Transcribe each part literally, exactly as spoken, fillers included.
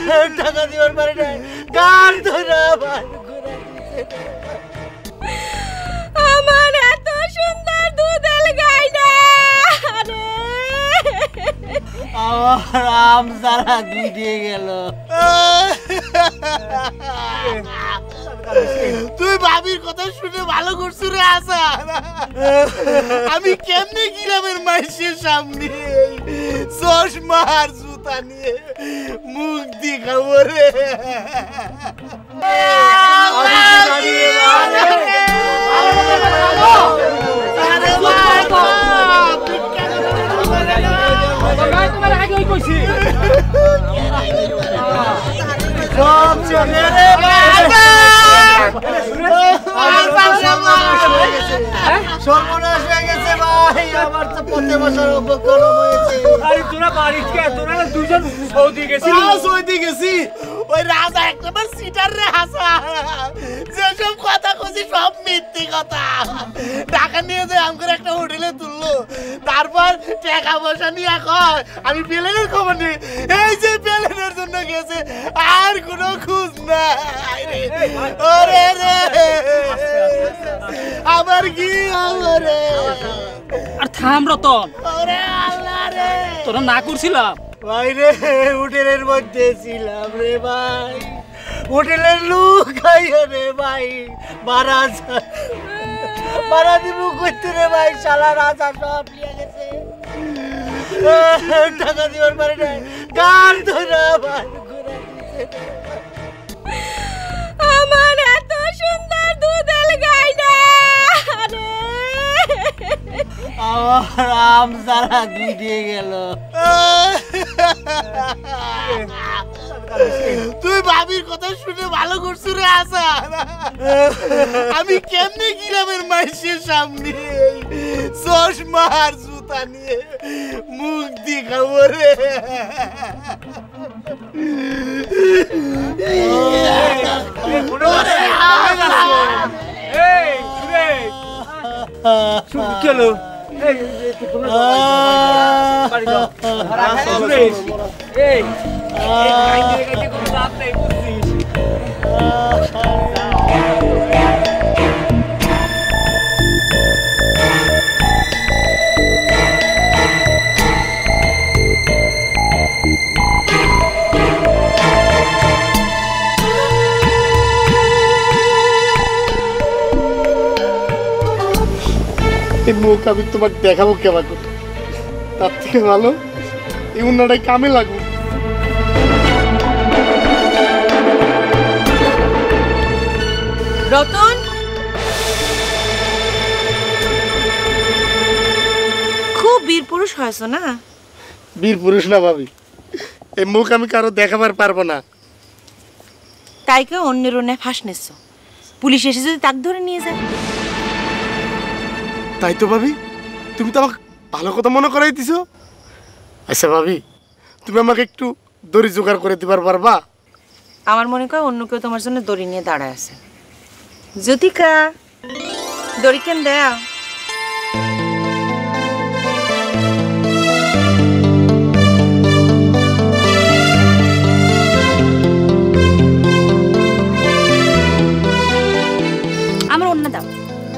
টাকা দিবার পারে না, গান ধরে আমার আমার এত সুন্দর দুধের গাইনা রে, আমার আম সারা দুই দিয়ে গেল। তুই ভাবির কথা শুনে ভালো করছু রে আসান। আমি কেমনে গ্রামের মাইসের সামনে চশমা আর জুতা নিয়ে মুখ দেখাবো রে। সব চলে রে সর্বনাশ হয়ে গেছে ভাই, আমার তো পথে বসার উপক্রম হয়েছে। আরে তোরা বাড়িতে কে? তোরা দুজন সৌদি গেছিস? সৌদি গেছি। ওই রাজা একবার সিটার রে হাসা, যেসব কথা কইছি সব মিথ্যে কথা। টাকা নিয়ে যায় আমাকে একটা হোটেলে তুললো, তারপর টাকা পয়সা নিয়ে কয় আমি প্লেনের খবর নেই। এই যে প্লেনের জন্য গেছে, আর কোনো খোঁজ নাই রে। ওরে রে আবার কি হলো রে? আর থাম রতন, ওরে আল্লাহ রে, তোরা না করছিলাম ভাই রে, হোটেলের মধ্যে ছিলাম রে ভাই, হোটেলের লোক খাইয়া রে ভাই, মারা মারা দিব করতে রে ভাই, শালা রাজা সব নিয়ে গেছে, টাকা দিবার পারে না, গান ধরে আমার ঘুরে দিছে। আমার এত সুন্দর দুধের গাইনা রে, আমার আম সারা দুই দিয়ে গেল। তুই ভাবির কথা শুনে ভালো করছু রে আসান। আমি কেমনে গ্রামের মাইসের সামনে চশমা আর জুতা নিয়ে মুখ দেখাবো রে। চলো এই মুখ আমি তোমার দেখাবো কেমন, তার থেকে ভালো এই উন্নাটাই কামে লাগবে। রতন খুব বীর পুরুষ হয়েছ না? বীর পুরুষ না ভাবি, এই মুখ আমি কারো দেখাবার পারবো না। তাই কেউ অন্যের অন্যায় ফাঁস নিচ্ছ, পুলিশ এসে যদি তাক ধরে নিয়ে যায়? তাই তো ভাবি, তুমি তো আমাকে ভালো কথা মনে করাই দিছো। আচ্ছা ভাবি, তুমি আমাকে একটু দড়ি জোগাড় করে দিবার পারবা? আমার মনে হয় অন্য কেউ তোমার জন্য দড়ি নিয়ে দাঁড়ায় আছে। জ্যোতিকা, দড়ি কেন দেয়া? আমার অন্য দাও।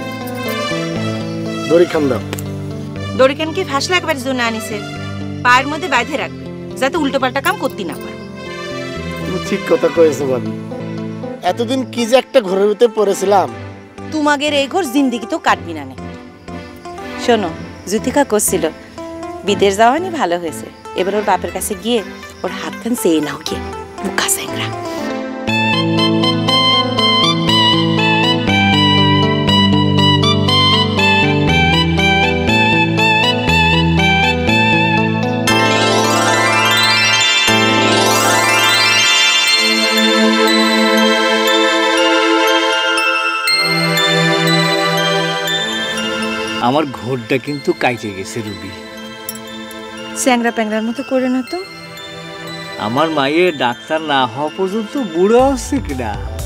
দড়ি খান দাও। দড়ি কেন কি ফাঁস লাগবার জন্য আনিছে, পায়ের মধ্যে বাঁধে রাখবে যাতে উল্টো পাল্টা কাম করতে না পারো। তুমি ঠিক কথা কয়েছো ভাবি, এতদিন কি যে একটা ঘরের ভিতরে পড়েছিলাম। তোমাদের এই ঘর জিন্দিগি তো কাটবি না। শোনো, জ্যোতিকা করছিল বিদেশ যাওয়ানি ভালো হয়েছে, এবার ওর বাপের কাছে গিয়ে ওর হাতখান চেয়ে নাও গিয়ে, মুখা স্যাংরা। আমার ঘোরটা কিন্তু কাইটে গেছে রুবি। স্যাংরা প্যাংরার মতো করে না তো। আমার মায়ের ডাক্তার না হওয়া পর্যন্ত বুড়ো হচ্ছে কিনা।